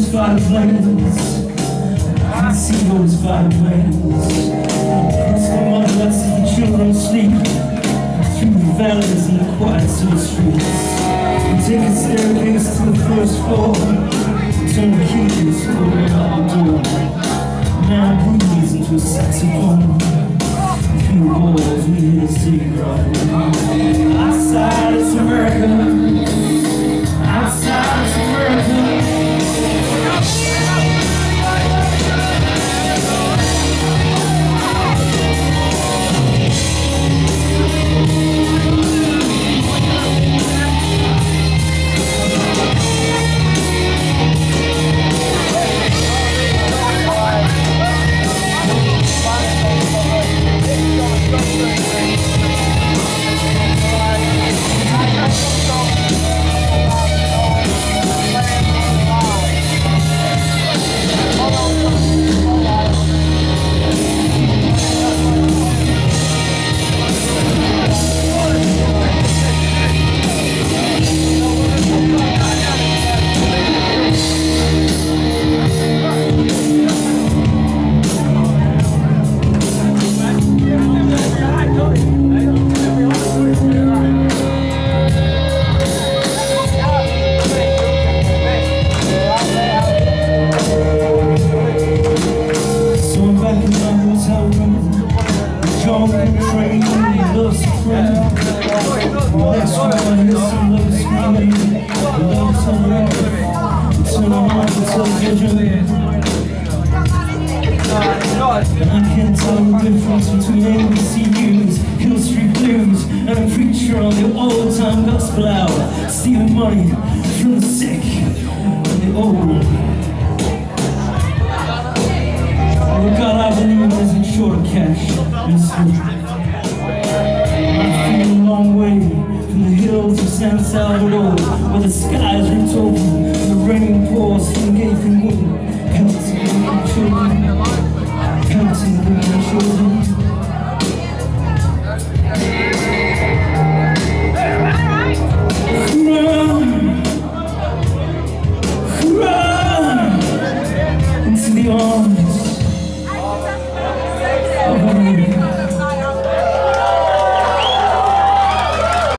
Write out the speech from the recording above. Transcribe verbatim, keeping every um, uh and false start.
those fire flames. I can see those fire flames. Across the mud lets the children sleep. Through the valleys and the quiet city streets. We take a staircase to the first floor. Turn the keys, open up the door. Now breathes into a saxophone. Through the walls we hear the city grow. Outside it's America. Outside it's America. And I can't tell the difference between A B C Us, Hill Street Blues, and a preacher on the old-time gospel hour, stealing money from the sick and the old. Oh God, I believe isn't short of cash. Listen, I'm feeling a long way from the hills of San Salvador, where the skies ripped open and the rain pours